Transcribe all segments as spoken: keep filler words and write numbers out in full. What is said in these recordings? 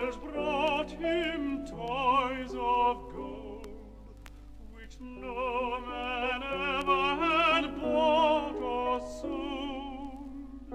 angels brought him toys of gold, which no man ever had bought or sold.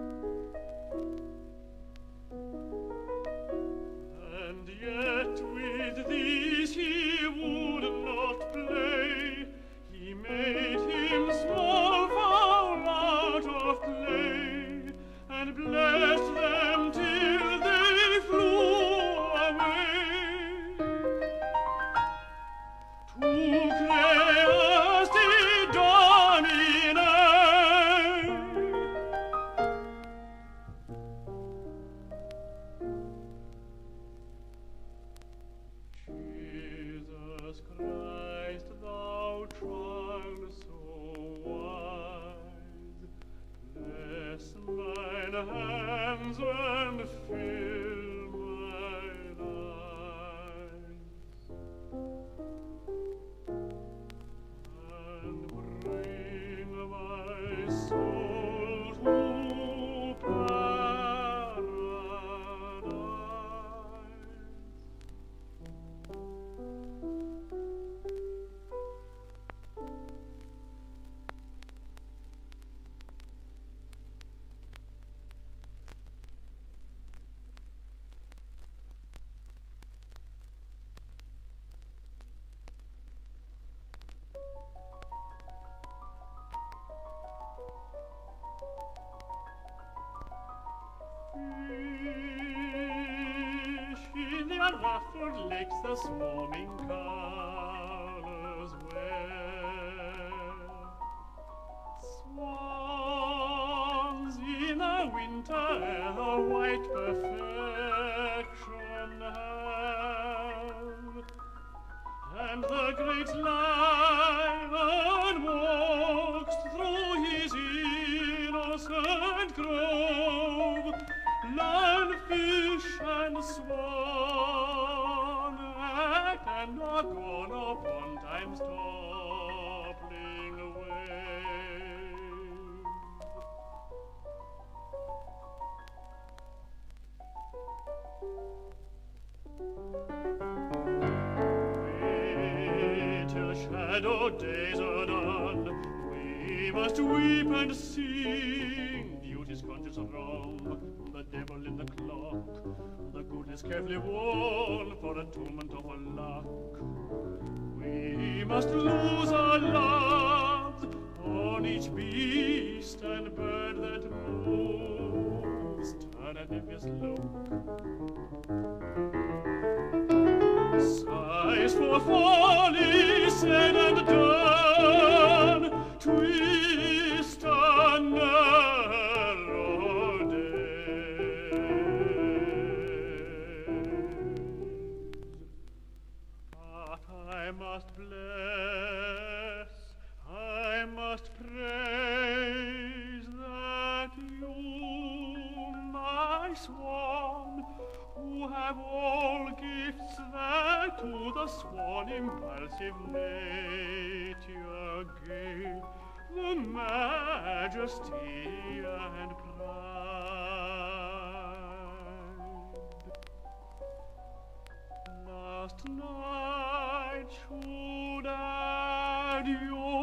And yet with these he would not play. He made him small fowl out of clay, and blessed them till they flew away. Tu creasti Domine. Jesus Christ, thou child so wise, bless mine hands and fill mine eyes, and bring my soul to paradise. Fish in the unruffled lakes the swarming colours wear. Swans in the winter air a white perfection have, and the great lion walks through his innocent grove. Lion, fish, and swan act and are gone upon time's toppling wave. Wait till shadow days are done, we must weep and sing. Duty's conscious wrong, the devil in the clock, the good is carefully worn for atonement of our luck. We must lose our loves on each beast and bird that moves, turn an envious look. Sighs for folly said and done, twist a narrow days. But I must bless, I must praise that you, my swan, who have all gifts that to the swan impulsive nature gave, the majesty and pride. Last night should add your